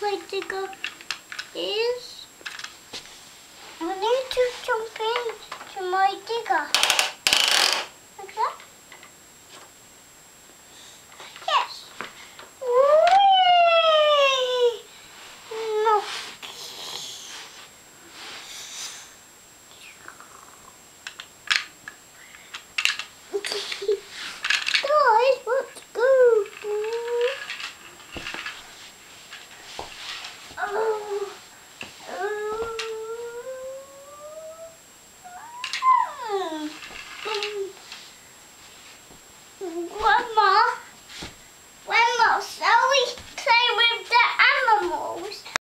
my digger is. I need to jump in to my digger. Like that.